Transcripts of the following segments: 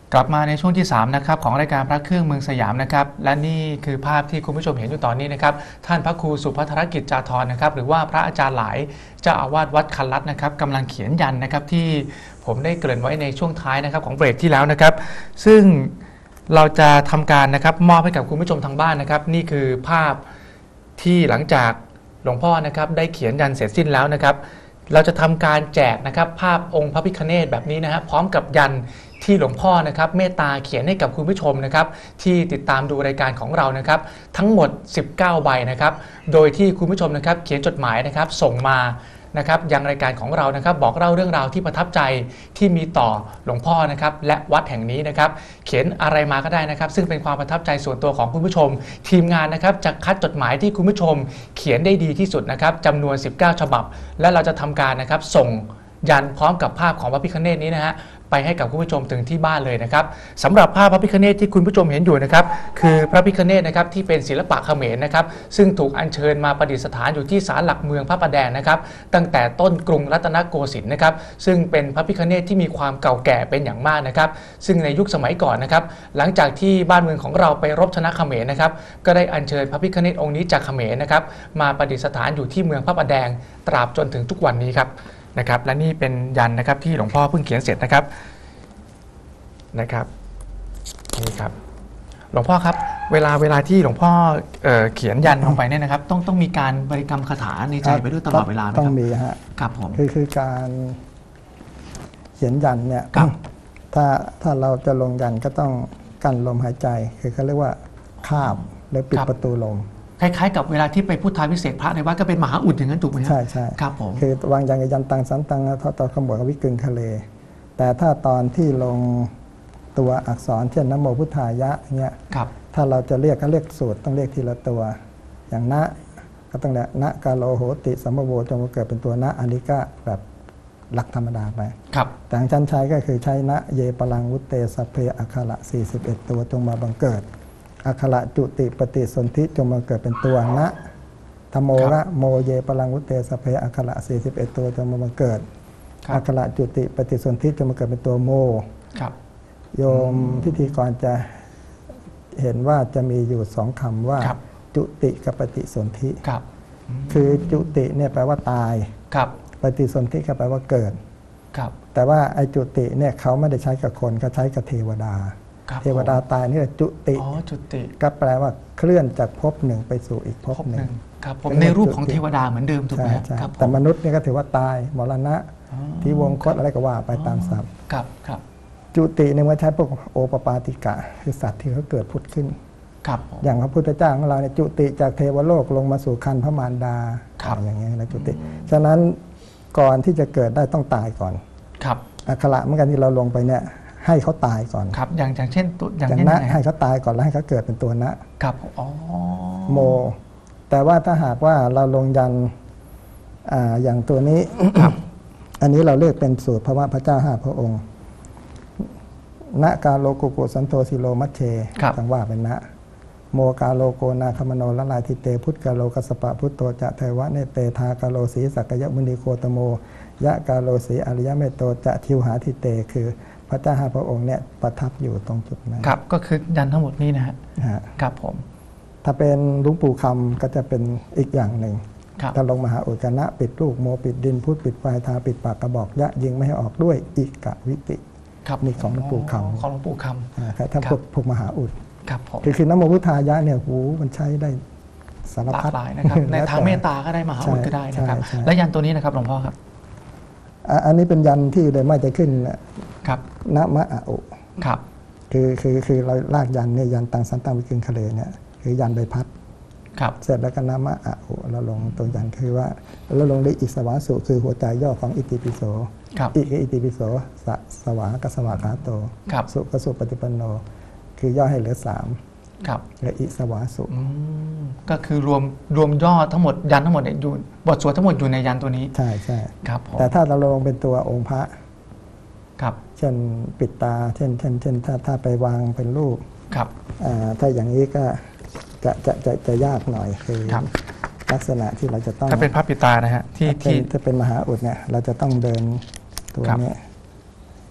กลับมาในช่วงที่3นะครับของรายการพระเครื่องเมืองสยามนะครับและนี่คือภาพที่คุณผู้ชมเห็นอยู่ตอนนี้นะครับท่านพระครูสุภัทรกิจจาธรนะครับหรือว่าพระอาจารย์หลายเจ้าอาวาสวัดคันลัดนะครับกำลังเขียนยันนะครับที่ผมได้เกริ่นไว้ในช่วงท้ายนะครับของเบรกที่แล้วนะครับซึ่งเราจะทำการนะครับมอบให้กับคุณผู้ชมทางบ้านนะครับนี่คือภาพที่หลังจากหลวงพ่อนะครับได้เขียนยันเสร็จสิ้นแล้วนะครับเราจะทำการแจกนะครับภาพองค์พระพิฆเนศแบบนี้นะฮะพร้อมกับยันที่หลวงพ่อนะครับเมตตาเขียนให้กับคุณผู้ชมนะครับที่ติดตามดูรายการของเรานะครับทั้งหมด19ใบนะครับโดยที่คุณผู้ชมนะครับเขียนจดหมายนะครับส่งมานะครับยังรายการของเรานะครับบอกเล่าเรื่องราวที่ประทับใจที่มีต่อหลวงพ่อนะครับและวัดแห่งนี้นะครับเขียนอะไรมาก็ได้นะครับซึ่งเป็นความประทับใจส่วนตัวของคุณผู้ชมทีมงานนะครับจะคัดจดหมายที่คุณผู้ชมเขียนได้ดีที่สุดนะครับจำนวน19ฉบับและเราจะทำการนะครับส่งยันพร้อมกับภาพของพระพิฆเนศนี้นะฮะไปให้กับคุณผู้ชมถึงที่บ้านเลยนะครับสำหรับภาพพระพิฆเนศที่คุณผู้ชมเห็นอยู่นะครับคือพระพิฆเนศนะครับที่เป็นศิลปะเขมรนะครับซึ่งถูกอัญเชิญมาประดิษฐานอยู่ที่ศาลหลักเมืองพระประแดงนะครับตั้งแต่ต้นกรุงรัตนโกสินทร์นะครับซึ่งเป็นพระพิฆเนศที่มีความเก่าแก่เป็นอย่างมากนะครับซึ่งในยุคสมัยก่อนนะครับหลังจากที่บ้านเมืองของเราไปรบชนะเขมรนะครับก็ได้อัญเชิญพระพิฆเนศองค์นี้จากเขมรนะครับมาประดิษฐานอยู่ที่เมืองพระประแดงตราบจนถึงทุกวันนี้ครับนะครับและนี่เป็นยันนะครับที่หลวงพ่อเพิ่งเขียนเสร็จนะครับนี่ครับหลวงพ่อครับเวลาที่หลวงพ่อเขียนยันลงไปเนี่ยนะครับต้องมีการบริกรรมคาถาในใจไปด้วยตลอดเวลาไหมครับต้องมีฮะครับผมคือการเขียนยันเนี่ยถ้าเราจะลงยันก็ต้องกั้นลมหายใจคือเขาเรียกว่าคาบหรือปิดประตูลมคล้ายๆกับเวลาที่ไปพุทธาพิเศษพระในวัดก็เป็นมหาอุดอย่างนั้นถูกไหมครับใช่ครับผมคือวางยันกับยันตังสันตังทอตอขมวดวิกึงทะเลแต่ถ้าตอนที่ลงตัวอักษรเช่นนะโมพุทธายะเนี่ยถ้าเราจะเรียกก็เรียกสูตรต้องเรียกทีละตัวอย่างนะก็ต้องเรียกนะกาโลโหติสัมภโวจงมาเกิดเป็นตัวนะอันนี้ก็แบบหลักธรรมดาไปแต่ทางชั้นใช้ก็คือใช้นะเยปลังวุตเตสเพอัคระ41ตัวจงมาบังเกิดอัคระจุติปฏิสนธิจงมาเกิดเป็นตัวนะธโมระโมเยปลังวุตเตสเพอัคระ41ตัวจงมาบังเกิดอัคระจุติปฏิสนธิจงมาเกิดเป็นตัวโมโยมพิธีกรจะเห็นว่าจะมีอยู่2คำว่าจุติกับปฏิสนธิคือจุติเนี่ยแปลว่าตายปฏิสนธิก็แปลว่าเกิดแต่ว่าไอ้จุติเนี่ยเขาไม่ได้ใช้กับคนเขาใช้กับเทวดาเทวดาตายนี่จุติก็แปลว่าเคลื่อนจากภพหนึ่งไปสู่อีกภพหนึ่งผมในรูปของเทวดาเหมือนเดิมถูกไหมครับแต่มนุษย์เนี่ยก็ถือว่าตายมรณะที่วงคตอะไรก็ว่าไปตามศัพท์จุติเนี่ยมันใช้พวกโอปปาติกะคือสัตว์ที่เขาเกิดพุทธขึ้นอย่างพระพุทธเจ้าของเราเนี่ยจุติจากเทวโลกลงมาสู่ครรภ์พระมารดาอย่างเงี้ยนะจุติฉะนั้นก่อนที่จะเกิดได้ต้องตายก่อนอักขระเหมือนกันที่เราลงไปเนี่ยให้เขาตายก่อนอย่างเช่นอย่างนะให้เขาตายก่อนแล้วให้เขาเกิดเป็นตัวนะโมแต่ว่าถ้าหากว่าเราลงยันอย่างตัวนี้ อันนี้เราเรียกเป็นสูตรภวะพระเจ้า5พระองค์นะกาโลโกโกสันโตสิโลมัชเชทั้งว่าเป็นนะโมกาโลโกนาคมโนละลายทิเตพุทธกาโลกัสปะพุทโตจะเทวะเนเตทากาโลสีสักยมุนีโคตโมยะกาโลสีอริยเมตโตจะทิวหาทิเตคือพระเจ้า5พระองค์เนี่ยประทับอยู่ตรงจุดนั้นครับก็คือยันทั้งหมดนี้นะฮะครับผมถ้าเป็นหลวงปู่คำก็จะเป็นอีกอย่างหนึ่งถ้าลงมหาอุจนะปิดลูกโมปิดดินพุทธปิดไฟทาปิดปากกระบอกยะยิงไม่ให้ออกด้วยอิกะวิตินี่ของหลวงปู่คำของหลวงปู่คำถ้าพวกมหาอุดคือนะโมพุทธายะเนี่ยหูมันใช้ได้สารพัดนะครับในทางเมตตาก็ได้มหาอุดก็ได้นะครับและยันตัวนี้นะครับหลวงพ่อครับอันนี้เป็นยันที่โดยไม่จะขึ้นนะมะอะอุคือเราลากยันเนี่ยยันตังสันตังวิกึงคะเลเนี่ยคือยันใบพัดเสร็จแล้วก็นะมะอะอุเราลงตัวยันคือว่าเราลงด้วยอิสวาสุคือหัวใจย่อของอิติปิโสอิคืออิติปิโสสวากสวากขาโตสุกสุปฏิปันโนคือย่อให้เหลือ3และอิสวาสุก็คือรวมย่อทั้งหมดยันทั้งหมดเนี่ยอยู่บทสวดทั้งหมดอยู่ในยันตัวนี้ใช่แต่ถ้าเราลงเป็นตัวองค์พระเช่นปิดตาเช่นถ้าไปวางเป็นรูปถ้าอย่างนี้ก็จะยากหน่อยคือลักษณะที่เราจะต้องถ้าเป็นพระปิดตานะฮะที่ถ้าเป็นมหาอุดเนี่ยเราจะต้องเดินตัวนี้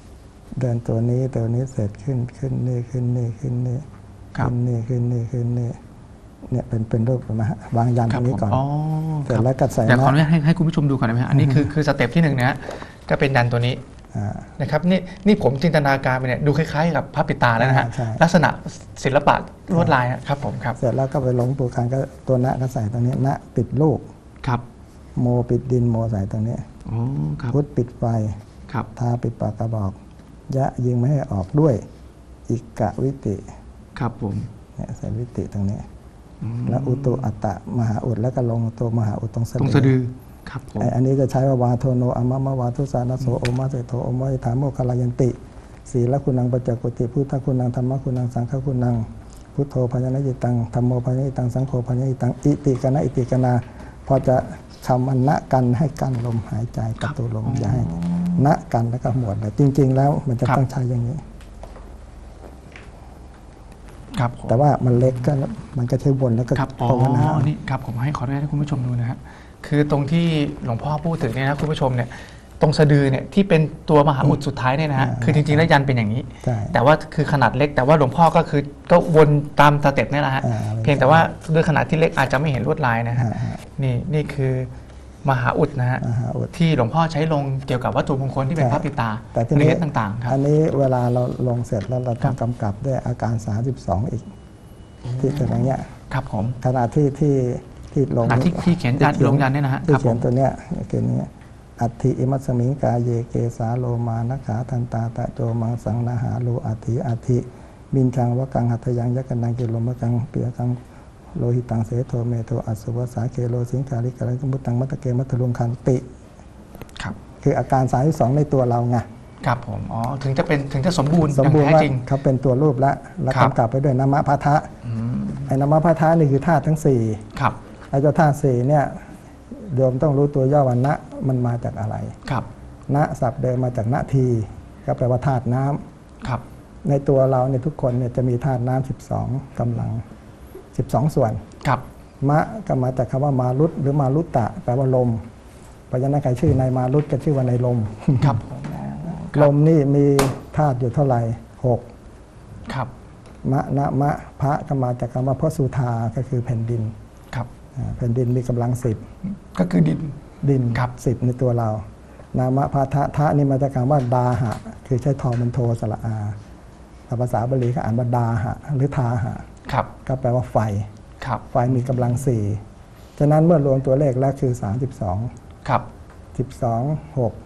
เดินตัวนี้เสร็จขึ้นนี่ขึ้นนี่ขึ้นนี่ขึ้นนี่ขึ้นนี่ขึ้นนี่เนี่ยเป็นรูปนะฮะวางยันตรงนี้ก่อนเสร็จแล้วก็ใส่เดี๋ยวขออนุญาตให้คุณผู้ชมดูก่อนได้ไหมฮะอันนี้คือสเต็ปที่1นะฮะก็เป็นยันตัวนี้นะครับนี่ผมจินตนาการไปเนี่ยดูคล้ายๆกับพระปิดตาแล้วนะฮะลักษณะศิลปะลวดลายครับผมครับเสร็จแล้วก็ไปหลงปู่คานก็ตัวณก็ใส่ตรงนี้ณปิดลูกครับโมปิดดินโมใส่ตรงนี้พุทธปิดไฟทาปิดปากกระบอกยะยิงไม่ให้ออกด้วยอิกะวิติครับผมเนี่ยใส่วิติตรงนี้แล้วอุตุอัตตะมหาอุดแล้วก็ลงตัวมหาอุดตรงสะดือครับผมอันนี้จะใช้ว่าวาโทโนอมะมะวาทุสานโสโอมาเสโทโอมะอิธามโมคลายันติศีลคุณังปัจจกุติพุทธคุณังธรรมคุณังสังฆคุณังพุทโธพัญญาอิตังธรรมโมพัญญาอิตังสังโฆพัญญาอิตังอิติกนะอิติกนาพอจะคำมันณกันให้กั้นลมหายใจประตูลมอย่าให้ณกันแล้วก็หมดเลยจริงๆแล้วมันจะต้องใช้อย่างนี้ครับแต่ว่ามันเล็กก็มันก็ใช้วนแล้วก็ภาวนานี่ครับผมขออนุญาตให้คุณผู้ชมดูนะฮะคือตรงที่หลวงพ่อพูดถึงเนี่ยนะคุณผู้ชมเนี่ยตรงสะดือเนี่ยที่เป็นตัวมหาอุดสุดท้ายเนี่ยนะฮะคือจริงๆแล้วยันเป็นอย่างนี้แต่ว่าคือขนาดเล็กแต่ว่าหลวงพ่อก็คือก็วนตามสเต็ปนี่แหละฮะเพียงแต่ว่าด้วยขนาดที่เล็กอาจจะไม่เห็นลวดลายนะฮะนี่คือมหาอุดนะฮะที่หลวงพ่อใช้ลงเกี่ยวกับวัตถุมงคลที่เป็นพระปิตาเหรียญต่างๆครับอันนี้เวลาเราลงเสร็จแล้วเราต้องกำกับด้วยอาการ32อีกที่เป็นอย่างเงี้ยครับผมขณะที่ลงที่เขียนยันลงยันเนี่ยนะฮะที่เขียนตัวเนี้ยคือนี้อัตถิอิมัสมิงกาเยเกสาโลมานะขาทันตาตะโจมังสังนาหาโลอัตถิมินชังวกังหัตถยังยกันนังกิโลมะกังเปียกังโลหิตังเสโทเมโทอัสวสาเคโลสิงคาริกาลิกมุตตังมัตตะเกมัตตลุงคันติครับคืออาการ32ในตัวเราไงครับผมถึงจะสมบูรณ์ว่าเขาเป็นตัวรูปแล้วกำกับไปด้วยนามพัทธะไอ้นามพัทธะนี่คือธาตุทั้ง4 ครับไอ้เจ้าธาตุ4เนี่ยโยมต้องรู้ตัวย่อว่าณมันมาจากอะไรครับณศัพท์เดิมมาจากณทีก็แปลว่าธาตุน้ำครับในตัวเราในทุกคนเนี่ยจะมีธาตุน้ำ12กำลัง12ส่วนครับมะก็มาจากคำว่ามารุตหรือมารุตตะแปลว่าลมเพราะฉะนั้นใครชื่อนายมารุตก็ชื่อว่าในลมครับลมนี่มีธาตุอยู่เท่าไหร่6 ครับมะนะมะพระก็มาจากคำว่าพระสุธาก็คือแผ่นดินครับแผ่นดินมีกำลัง10 ก็คือดินครับ10ในตัวเรานามะพะทะนี่มาจากคำว่าดาหะคือใช้ทอมันโทสระอาภาษาบาลีก็อ่านว่าดาหะหรือทาหะครับก็แปลว่าไฟครับไฟมีกำลัง4ฉะนั้นเมื่อรวมตัวเลขแล้วคือ32 ครับ 12 6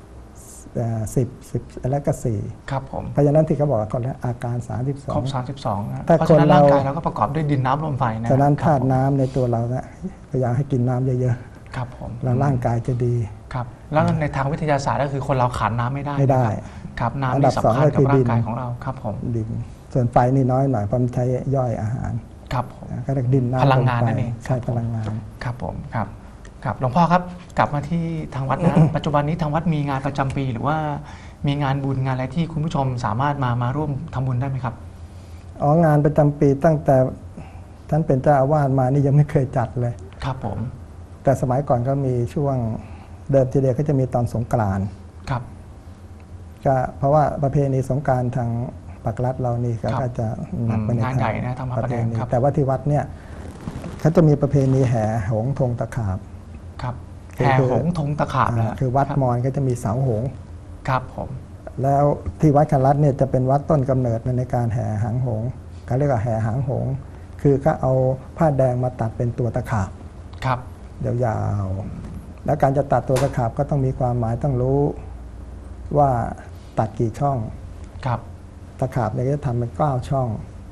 10แล้วก็4 ครับผมเพราะฉะนั้นที่เขาบอกคนละอาการ32 ครบ32เพราะฉะนั้นร่างกายเราก็ประกอบด้วยดินน้ำลมไฟนะฉะนั้นธาตุน้ำในตัวเราเนี่ยพยายามให้กินน้ำเยอะๆครับผมแล้วร่างกายจะดีครับแล้วในทางวิทยาศาสตร์ก็คือคนเราขาดน้ำไม่ได้ครับน้ำนี่สำคัญกับร่างกายของเราครับผมดินส่วนไฟนี่น้อยหน่อยเพราะมันใช้ย่อยอาหารครับผมก็เรียกดินน้ำพลังงานนั่นเองใช่พลังงานครับผมครับหลวงพ่อครับกลับมาที่ทางวัดนะ ปัจจุบันนี้ทางวัดมีงานประจำปีหรือว่ามีงานบุญงานอะไรที่คุณผู้ชมสามารถมาร่วมทำบุญได้ไหมครับงานประจำปีตั้งแต่ท่านเป็นเจ้าอาวาสมานี่ยังไม่เคยจัดเลยครับผมแต่สมัยก่อนก็มีช่วงเดิมทีเดียวก็จะมีตอนสงกรานต์ครับก็เพราะว่าประเพณีสงกรานต์ทางปักรัฐเรานี่ก็จะหนักไปในทางนะทำประเพณีแต่ว่าที่วัดเนี่ยเขาจะมีประเพณีแห่หงธงตะขาบครับแห่หงธงตะขาบนะคือวัดมอญก็จะมีเสาหงครับผมแล้วที่วัดคันรัตเนี่ยจะเป็นวัดต้นกำเนิดในการแห่หางหงเขาเรียกว่าแห่หางหงคือก็เอาผ้าแดงมาตัดเป็นตัวตะขาบครับยาวๆแล้วการจะตัดตัวตะขาบก็ต้องมีความหมายต้องรู้ว่าตัดกี่ช่องครับตะขาบเนี่ยจะทำเป็น9 ช่อง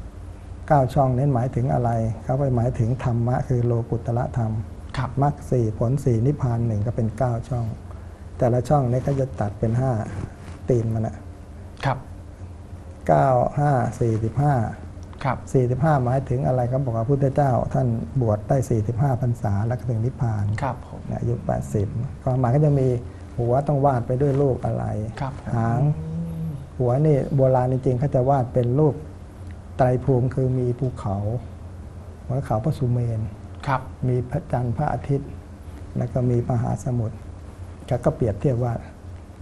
9 ช่องนั้นหมายถึงอะไรเขาไปหมายถึงธรรมะคือโลกุตตรธรรมมรรค4ผล4นิพพาน1ก็เป็น9 ช่องแต่ละช่องนี้ก็จะตัดเป็น5ตีนมันครับ 9 5 45 ครับ 45หมายถึงอะไรก็บอกว่าพระพุทธเจ้าท่านบวชได้45พรรษาแล้วก็ถึงนิพพานครับผมอายุ80ความหมายก็จะมีหัวต้องวาดไปด้วยรูปอะไรหางหัวนี่โบราณจริงๆเขาจะวาดเป็นรูปไตรภูมิคือมีภูเขาหัวเขาพระสุเมรุมีพระจันทร์พระอาทิตย์แล้วก็มีมหาสมุทรก็เปรียบเทียบว่า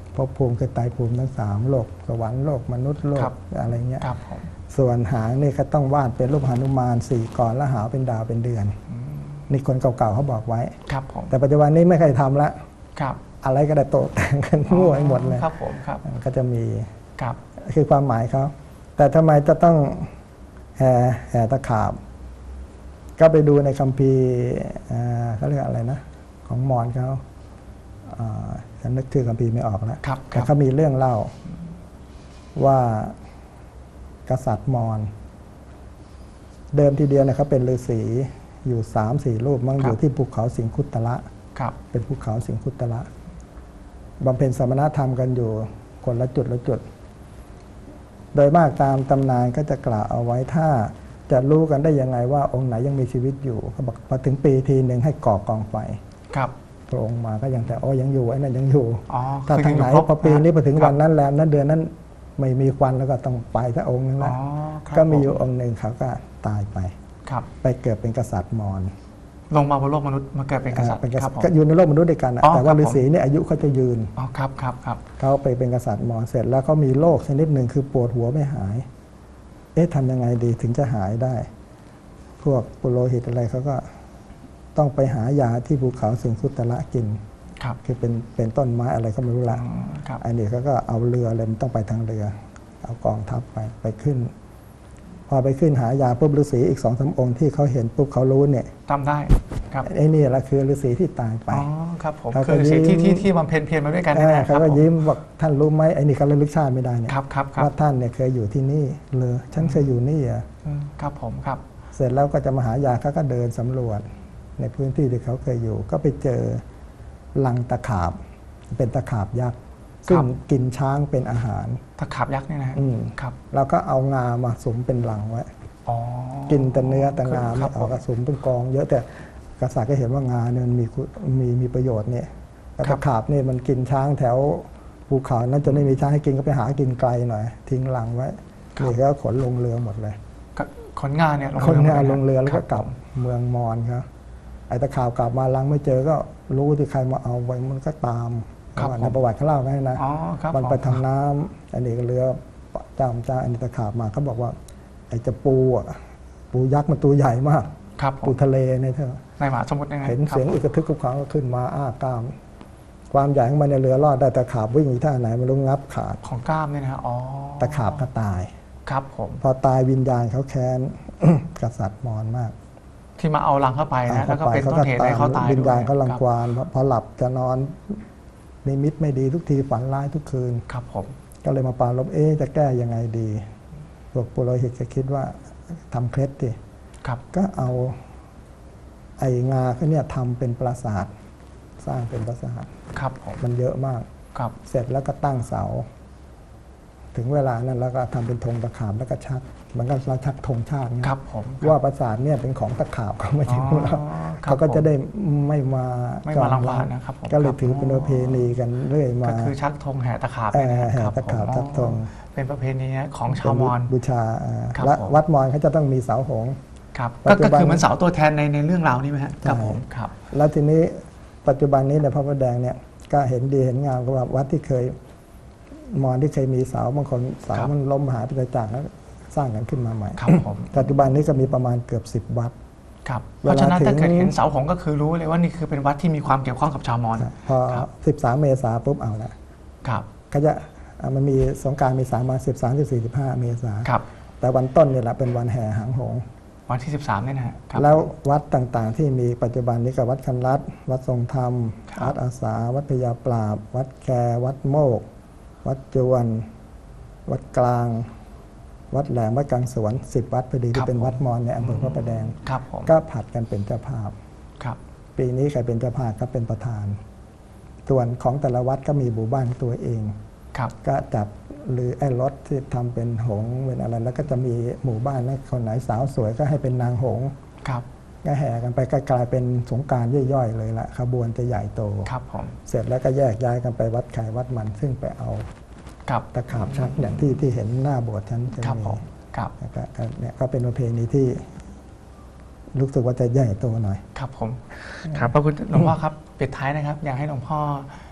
ภพภูมิคือไตรภูมิทั้ง3โลกสวรรค์โลกมนุษย์โลกอะไรเงี้ยส่วนหางนี่ก็ต้องวาดเป็นรูปหนุมาน4 ก่อนแล้วหาวเป็นดาวเป็นเดือนนี่คนเก่าๆเขาบอกไว้แต่ปัจจุบันนี้ไม่เคยทำละอะไรก็ได้โตแต่งกันมั่วไปหมดเลยก็จะมีคือความหมายเขาแต่ทำไมจะต้องแห่ตะขาบก็ไปดูในคัมภีร์เขาเรียกอะไรนะของมอญเขาฉันนึกชื่อคัมภีร์ไม่ออกแล้วแต่เขามีเรื่องเล่าว่ากษัตริย์มอญเดิมทีเดียวเนี่ยเขาเป็นฤาษีอยู่3-4 รูปมั่งอยู่ที่ภูเขาสิงคุตระเป็นภูเขาสิงคุตระบำเพ็ญสมณธรรมกันอยู่คนละจุดละจุดโดยมากตามตำนานก็จะกล่าวเอาไว้ถ้าจะรู้กันได้ยังไงว่าองค์ไหนยังมีชีวิตอยู่เขาบอกพอถึงปีทีหนึ่งให้ก่อกองไฟพระองค์มาก็ยังแต่ยังอยู่ไอ้นั่นยังอยู่ถ้าทางไหนพอปีนี้พอถึงวันนั้นแล้วนั้นเดือนนั้นไม่มีควันแล้วก็ต้องไปถ้าองค์นึงแล้วก็มีอยู่องค์หนึ่งเขาก็ตายไปไปเกิดเป็นกษัตริย์มอญลงมาบนโลกมนุษย์มาเกิดเป็นกษัตริย์ก็อยู่ในโลกมนุษย์ด้วยกันแต่ว่าฤาษีเนี่ยอายุเขาจะยืนเขาไปเป็นกษัตริย์มอญเสร็จแล้วเขามีโรคชนิดหนึ่งคือปวดหัวไม่หายทำยังไงดีถึงจะหายได้พวกปุโรหิตอะไรเขาก็ต้องไปหายาที่ภูเขาสิงคุตระกินคือเป็นต้นไม้อะไรก็ไม่รู้ละอันนี้เขาก็เอาเรืออะไรมันต้องไปทางเรือเอากองทัพไปขึ้นพอไปขึ้นหายาปุ๊บฤาษีอีก2-3 องค์ที่เขาเห็นปุ๊บเขารู้เนี่ยจำได้ไอ้นี่แหละคือฤาษีที่ตายไปครับผมคือฤาษีที่บำเพ็ญเพียรมาด้วยกันนะเขาก็ยิ้มบอกท่านรู้ไหมไอ้นี่เขาระลึกชาติไม่ได้เนี่ยว่าท่านเนี่ยเคยอยู่ที่นี่เลยฉันเคยอยู่นี่อ่ะครับผมครับเสร็จแล้วก็จะมาหายาเขาก็เดินสำรวจในพื้นที่ที่เขาเคยอยู่ก็ไปเจอลังตะขาบเป็นตะขาบยักษ์ซึ่งกินช้างเป็นอาหารตะขาบยักษ์เนี่ยนะครับเราก็เอางามาสุมเป็นลังไว้กินแต่เนื้อแต่งาไม่เอากระสุมเป็นกองเยอะแต่กษัตริย์ก็เห็นว่างาเนี่ยมันมีประโยชน์เนี่ยตะขาบเนี่ยมันกินช้างแถวภูเขานั้นจะไม่มีช้างให้กินก็ไปหากินไกลหน่อยทิ้งลังไว้นี่ก็ขนลงเรือหมดเลยขนงาเนี่ยขนงาลงเรือแล้วก็กลับเมืองมอญครับไอ้ตะขาบกลับมาลังไม่เจอก็รู้ที่ใครมาเอาไว้มันก็ตามในประวัติเขาเล่าไว้นะมันไปทางน้ำอันนี้ก็เรือจ้าอันนี้ตะขาบมาเขาบอกว่าไอ้จะปูยักษ์มันตัวใหญ่มากปูทะเลในเธอในมหาสมุทรเห็นเสียงอึกระทึกกุกขังก็ขึ้นมากล้ามความใหญ่ของมันในเรือรอดได้ตะขาบวิ่งอีท่าไหนมันลงงับขาดของกล้ามเนี่ยนะตะขาบก็ตายครับผมพอตายวิญญาณเขาแค้น กษัตริย์มอญมากที่มาเอาลังเข้าไปนะแล้วก็เป็นต้นเหตุให้เขาตายวิญญาณเขารังควานพอหลับจะนอนนิมิตไม่ดีทุกทีฝันร้ายทุกคืนครับผมก็เลยมาปราลบจะแก้ยังไงดีพวกปุโรหิตก็คิดว่าทำเคล็ดดิก็เอาไอ้งาเขาเนี่ยทำเป็นปราสาทสร้างเป็นปราสาทมันเยอะมากเสร็จแล้วก็ตั้งเสาถึงเวลานั้นแล้วก็ทำเป็นธงตะขาบแล้วก็ชักมันก็ชักธงชาติว่าปราสาทเนี่ยเป็นของตะขาบเขาไม่ใช่ของเราเขาก็จะได้ไม่มาลังควานนะครับก็เลยถือเป็นประเพณีกันเรื่อยมาก็คือชักธงแห่ตะขาบแห่ตะขาบชักธงเป็นประเพณีของชาวมอญบูชาและวัดมอญเขาจะต้องมีเสาหงส์ก็คือมันเสาตัวแทนในเรื่องราวนี้ไหมครับผมครับแล้วทีนี้ปัจจุบันนี้ในพระประแดงเนี่ยก็เห็นดีเห็นงามก็ว่าวัดที่เคยมอญที่เคยมีเสาบางคนเสามันล้มหายไปจากแล้วสร้างกันขึ้นมาใหม่ปัจจุบันนี้ก็มีประมาณเกือบ10 วัดเพราะฉะนั้นถ้าเกิดเห็นเสาหงส์ก็คือรู้เลยว่านี่คือเป็นวัดที่มีความเกี่ยวข้องกับชาวมอญพอ13 เมษายนปุ๊บเอาละเขาจะมันมีสงกรานต์มี3 วัน13 14 15 เมษายนแต่วันต้นนี่แหละเป็นวันแห่หางหงส์วันที่13เนี่ยนะแล้ววัดต่างๆที่มีปัจจุบันนี้กับวัดคันรัตวัดทรงธรรมวัดอาสาวัดพญาปราบวัดแควัดโมกวัดจวนวัดกลางวัดแหลมวัดกลางสวน10 วัดพอดีที่เป็นวัดมอญในอำเภอพระประแดงก็ผัดกันเป็นเจ้าภาพปีนี้ใครเป็นเจ้าภาพก็เป็นประธานส่วนของแต่ละวัดก็มีหมู่บ้านตัวเองก็จับหรือไอ้รถที่ทำเป็นหงส์เป็นอะไรแล้วก็จะมีหมู่บ้านนะคนไหนสาวสวยก็ให้เป็นนางหงส์ก็แห่กันไปก็กลายเป็นสงกรานต์ย่อยๆเลยละขบวนจะใหญ่โตเสร็จแล้วก็แยกย้ายกันไปวัดไข่วัดมันซึ่งไปเอาตะขาบชักอย่างที่เห็นหน้าโบสถ์ชั้นจะมีเนี่ยก็เป็นประเพณีที่รู้สึกว่าจะใหญ่โตหน่อยครับผมครับพระคุณหลวงพ่อครับปิดท้ายนะครับอยากให้หลวงพ่อ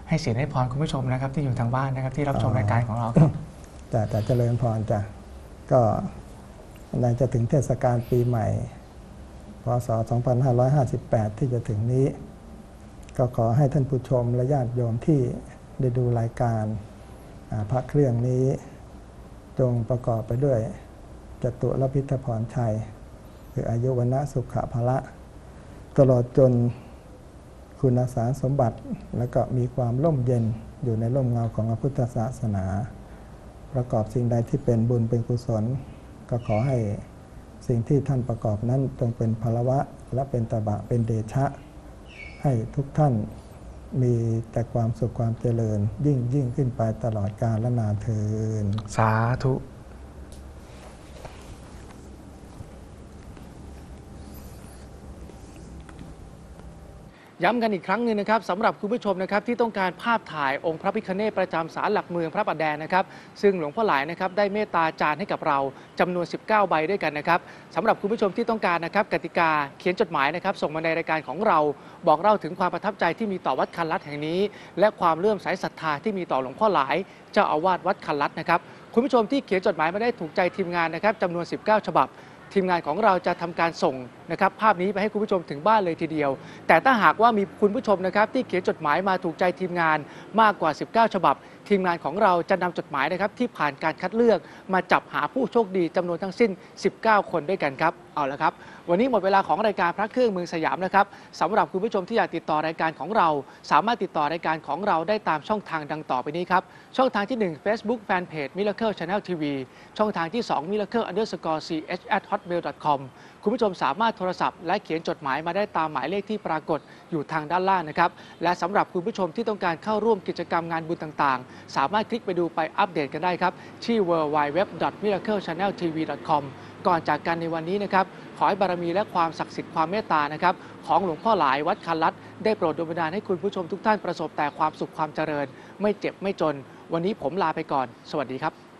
ให้ศีลให้พรคุณผู้ชมนะครับที่อยู่ทางบ้านนะครับที่รับชมรายการของเราครับจะเจริญพรจ้ะก็ในจะถึงเทศกาลปีใหม่พศ 2558 ที่จะถึงนี้ก็ขอให้ท่านผู้ชมและญาติโยมที่ได้ดูรายการพระเครื่องนี้จงประกอบไปด้วยจตุรพิธพรชัยคืออายุวนะสุขภละตลอดจนคุณสารสมบัติและก็มีความร่มเย็นอยู่ในร่มเงาของพระพุทธศาสนาประกอบสิ่งใดที่เป็นบุญเป็นกุศลก็ขอให้สิ่งที่ท่านประกอบนั้นจงเป็นพลวะและเป็นตบะเป็นเดชะให้ทุกท่านมีแต่ความสุขความเจริญยิ่งขึ้นไปตลอดกาลและนานเทอญสาธุย้ำกันอีกครั้งหนึ่งนะครับสำหรับคุณผู้ชมนะครับที่ต้องการภาพถ่ายองค์พระพิฆเนศประจำศาลหลักเมืองพระประแดงนะครับซึ่งหลวงพ่อหลายนะครับได้เมตตาจารให้กับเราจำนวน19 ใบด้วยกันนะครับสำหรับคุณผู้ชมที่ต้องการนะครับกติกาเขียนจดหมายนะครับส่งมาในรายการของเราบอกเล่าถึงความประทับใจที่มีต่อวัดคันลัดแห่งนี้และความเลื่อมใสศรัทธาที่มีต่อหลวงพ่อหลายเจ้าอาวาสวัดคันลัดนะครับคุณผู้ชมที่เขียนจดหมายมาได้ถูกใจทีมงานนะครับจำนวน19 ฉบับทีมงานของเราจะทำการส่งนะครับภาพนี้ไปให้คุณผู้ชมถึงบ้านเลยทีเดียวแต่ถ้าหากว่ามีคุณผู้ชมนะครับที่เขียนจดหมายมาถูกใจทีมงานมากกว่า19 ฉบับทีมงานของเราจะนำจดหมายนะครับที่ผ่านการคัดเลือกมาจับหาผู้โชคดีจำนวนทั้งสิ้น19 คนด้วยกันครับเอาละครับวันนี้หมดเวลาของรายการพระเครื่องเมืองสยามนะครับสำหรับคุณผู้ชมที่อยากติดต่อรายการของเราสามารถติดต่อรายการของเราได้ตามช่องทางดังต่อไปนี้ครับช่องทางที่ 1 Facebook Fanpage Miracle Channel TV ช่องทางที่ 2 miracle_ch@hotmail.com คุณผู้ชมสามารถโทรศัพท์และเขียนจดหมายมาได้ตามหมายเลขที่ปรากฏอยู่ทางด้านล่างนะครับและสำหรับคุณผู้ชมที่ต้องการเข้าร่วมกิจกรรมงานบุญต่างๆสามารถคลิกไปดูไปอัปเดตกันได้ครับที่ www.miraclechanneltv.com ก่อนจากกันในวันนี้นะครับขอให้บารมีและความศักดิ์สิทธิ์ความเมตตานะครับของหลวงพ่อหลายวัดคันลัดได้โปรดดลบันดาลให้คุณผู้ชมทุกท่านประสบแต่ความสุขความเจริญไม่เจ็บไม่จนวันนี้ผมลาไปก่อนสวัสดีครับ